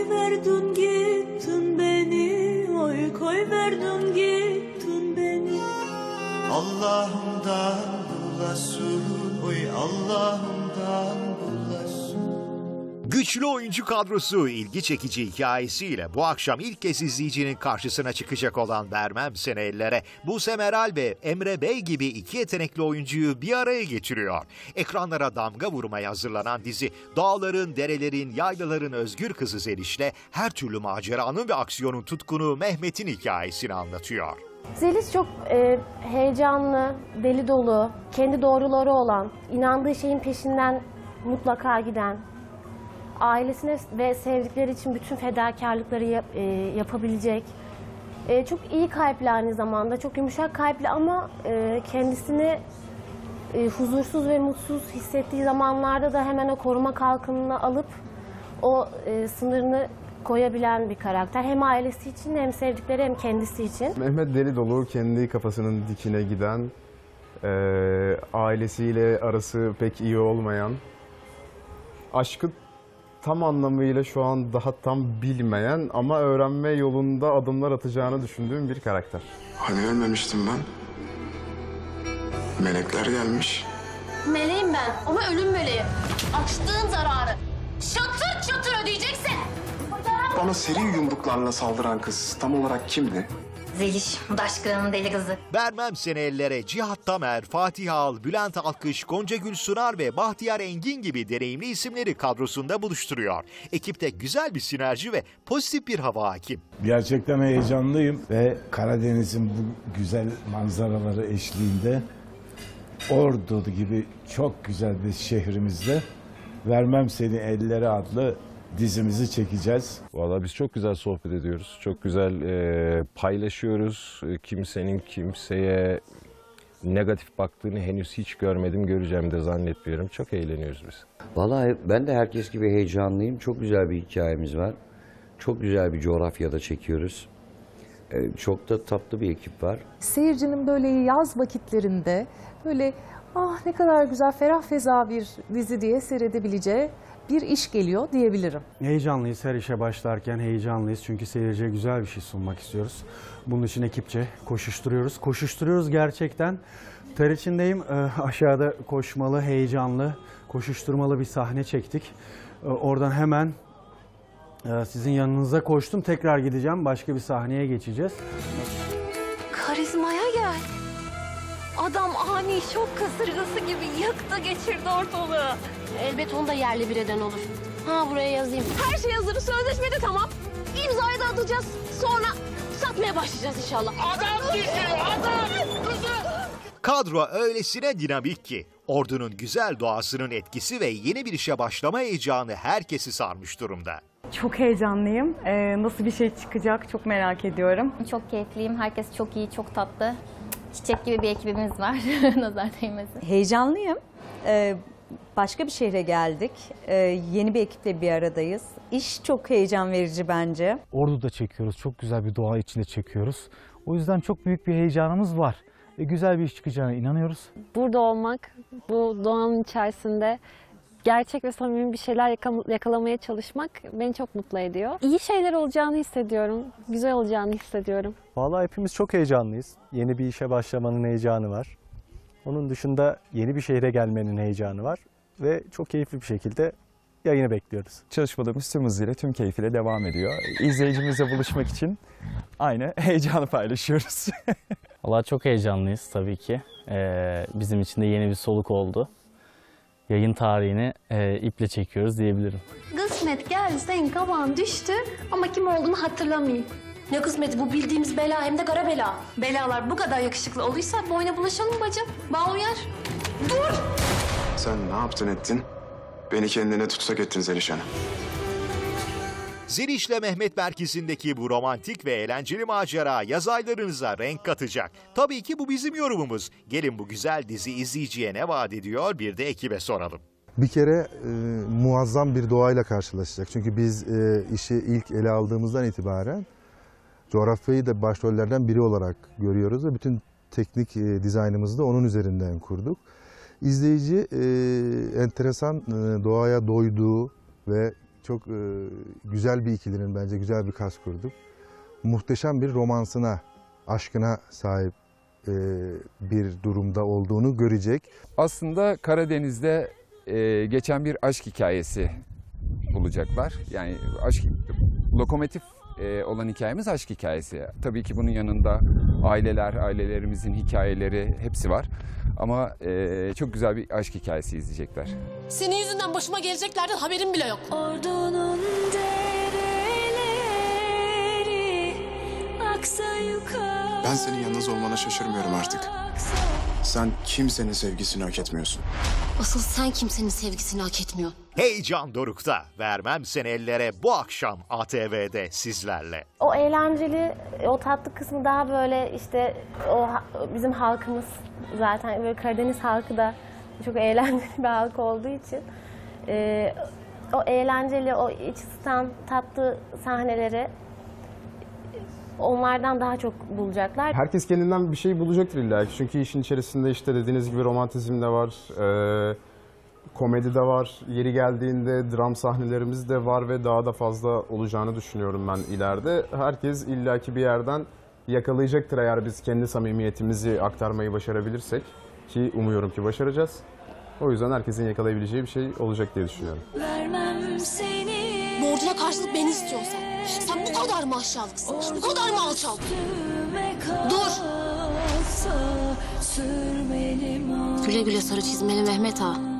verdin gittin beni, oy koy verdin gittin beni. Allah'ımdan bulasın, oy Allah'ımdan bulasın. Güçlü oyuncu kadrosu, ilgi çekici hikayesiyle bu akşam ilk kez izleyicinin karşısına çıkacak olan Vermem Seni Ellere, Buse Meral ve Emre Bey gibi iki yetenekli oyuncuyu bir araya getiriyor. Ekranlara damga vurmaya hazırlanan dizi, dağların, derelerin, yaylaların özgür kızı Zeliş'le her türlü maceranın ve aksiyonun tutkunu Mehmet'in hikayesini anlatıyor. Zeliş çok heyecanlı, deli dolu, kendi doğruları olan, inandığı şeyin peşinden mutlaka giden, ailesine ve sevdikleri için bütün fedakarlıkları yapabilecek, çok iyi kalpli aynı zamanda, çok yumuşak kalpli ama kendisini huzursuz ve mutsuz hissettiği zamanlarda da hemen o koruma kalkanını alıp o sınırını koyabilen bir karakter. Hem ailesi için hem sevdikleri hem kendisi için. Mehmet deli dolu, kendi kafasının dikine giden, ailesiyle arası pek iyi olmayan, aşkı tam anlamıyla şu an daha tam bilmeyen ama öğrenme yolunda adımlar atacağını düşündüğüm bir karakter. Hani ölmemiştim ben? Melekler gelmiş. Meleğim ben ama ölüm meleği. Açtığın zararı çatır çatır ödeyeceksin. Bana seri yumruklarla saldıran kız tam olarak kimdi? Zeliş, Daşkıran'ın deli kızı. Vermem Seni Ellere, Cihat Tamer, Fatih Al, Bülent Alkış, Gonca Gül Sunar ve Bahtiyar Engin gibi deneyimli isimleri kadrosunda buluşturuyor. Ekipte güzel bir sinerji ve pozitif bir hava hakim. Gerçekten heyecanlıyım ve Karadeniz'in bu güzel manzaraları eşliğinde Ordu gibi çok güzel bir şehrimizde Vermem Seni Ellere adlı dizimizi çekeceğiz. Vallahi biz çok güzel sohbet ediyoruz. Çok güzel paylaşıyoruz. Kimsenin kimseye negatif baktığını henüz hiç görmedim. Göreceğimi de zannetmiyorum. Çok eğleniyoruz biz. Vallahi ben de herkes gibi heyecanlıyım. Çok güzel bir hikayemiz var. Çok güzel bir coğrafyada çekiyoruz. Çok da tatlı bir ekip var. Seyircinin böyle yaz vakitlerinde böyle ah ne kadar güzel ferah feza bir dizi diye seyredebileceği bir iş geliyor diyebilirim. Heyecanlıyız, her işe başlarken heyecanlıyız çünkü seyirciye güzel bir şey sunmak istiyoruz. Bunun için ekipçe koşuşturuyoruz. Koşuşturuyoruz gerçekten. Ter içindeyim, aşağıda koşmalı, heyecanlı, koşuşturmalı bir sahne çektik. Oradan hemen sizin yanınıza koştum, tekrar gideceğim, başka bir sahneye geçeceğiz. Karizmaya gel. Adam ani şok kasırgası gibi yaktı geçirdi ortalığı. Elbet onu da yerli bir eden olur. Ha buraya yazayım. Her şey hazır. Sözleşme de tamam. İmzayı da atacağız. Sonra satmaya başlayacağız inşallah. Adam düşüyor adam. Kadro öylesine dinamik ki Ordu'nun güzel doğasının etkisi ve yeni bir işe başlama heyecanı herkesi sarmış durumda. Çok heyecanlıyım. Nasıl bir şey çıkacak çok merak ediyorum. Çok keyifliyim. Herkes çok iyi, çok tatlı. Çiçek gibi bir ekibimiz var. Nazar değmesin. Heyecanlıyım. Başka bir şehre geldik. Yeni bir ekiple bir aradayız. İş çok heyecan verici bence. Ordu'da çekiyoruz. Çok güzel bir doğa içinde çekiyoruz. O yüzden çok büyük bir heyecanımız var. Güzel bir iş çıkacağına inanıyoruz. Burada olmak, bu doğanın içerisinde gerçek ve samimi bir şeyler yakalamaya çalışmak beni çok mutlu ediyor. İyi şeyler olacağını hissediyorum, güzel olacağını hissediyorum. Vallahi hepimiz çok heyecanlıyız. Yeni bir işe başlamanın heyecanı var. Onun dışında yeni bir şehre gelmenin heyecanı var. Ve çok keyifli bir şekilde yayını bekliyoruz. Çalışmalarımız tüm hızıyla, tüm keyfiyle devam ediyor. İzleyicimizle buluşmak için aynı heyecanı paylaşıyoruz. Vallahi çok heyecanlıyız tabii ki. Bizim için de yeni bir soluk oldu. Yayın tarihini iple çekiyoruz diyebilirim. Kısmet geldi, senin kafan düştü ama kim olduğunu hatırlamayayım. Ne kısmeti bu, bildiğimiz bela, hem de kara bela. Belalar bu kadar yakışıklı oluysa boyuna bulaşalım bacım. Bağ uyar. Dur! Sen ne yaptın ettin? Beni kendine tutsak ettin Zeliş Hanım. Zeliş'le Mehmet merkezindeki bu romantik ve eğlenceli macera yaz aylarınıza renk katacak. Tabii ki bu bizim yorumumuz. Gelin bu güzel dizi izleyiciye ne vaat ediyor bir de ekibe soralım. Bir kere muazzam bir doğayla karşılaşacak. Çünkü biz işi ilk ele aldığımızdan itibaren coğrafyayı da başrollerden biri olarak görüyoruz ve bütün teknik dizaynımızı da onun üzerinden kurduk. İzleyici enteresan doğaya doyduğu ve çok güzel bir ikilinin bence güzel bir kas kurduk. Muhteşem bir romansına, aşkına sahip bir durumda olduğunu görecek. Aslında Karadeniz'de geçen bir aşk hikayesi bulacaklar. Yani aşk, lokomotif olan hikayemiz aşk hikayesi. Tabii ki bunun yanında ailelerimizin hikayeleri hepsi var. Ama çok güzel bir aşk hikayesi izleyecekler. Senin yüzünden başıma geleceklerden haberim bile yok. Ordunun dereleri aksa yukarı. Ben senin yalnız olmana şaşırmıyorum artık. Sen kimsenin sevgisini hak etmiyorsun. Asıl sen kimsenin sevgisini hak etmiyor. Heyecan dorukta. Vermem seni ellere bu akşam ATV'de sizlerle. O eğlenceli, o tatlı kısmı daha böyle işte bizim halkımız zaten böyle Karadeniz halkı da çok eğlenceli bir halk olduğu için o eğlenceli, o iç ısıtan tatlı sahneleri onlardan daha çok bulacaklar. Herkes kendinden bir şey bulacaktır illa ki. Çünkü işin içerisinde işte dediğiniz gibi romantizm de var, komedi de var. Yeri geldiğinde dram sahnelerimiz de var ve daha da fazla olacağını düşünüyorum ben ileride. Herkes illaki bir yerden yakalayacaktır eğer biz kendi samimiyetimizi aktarmayı başarabilirsek. Ki umuyorum ki başaracağız. O yüzden herkesin yakalayabileceği bir şey olacak diye düşünüyorum. Vermem seni. Borcuna karşılık beni istiyorsan. Sen bu kadar mı aşağılıksın? Bu kadar mı alçak? Dur! Güle güle sarı çizmeli Mehmet ağa.